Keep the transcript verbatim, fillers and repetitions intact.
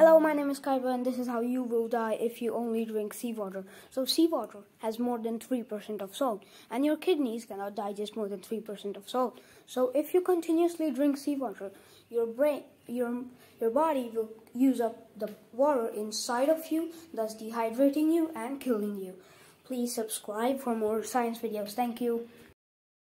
Hello, my name is Kaiba and this is how you will die if you only drink seawater. So seawater has more than three percent of salt and your kidneys cannot digest more than three percent of salt. So if you continuously drink seawater, your brain, your, your body will use up the water inside of you, thus dehydrating you and killing you. Please subscribe for more science videos. Thank you.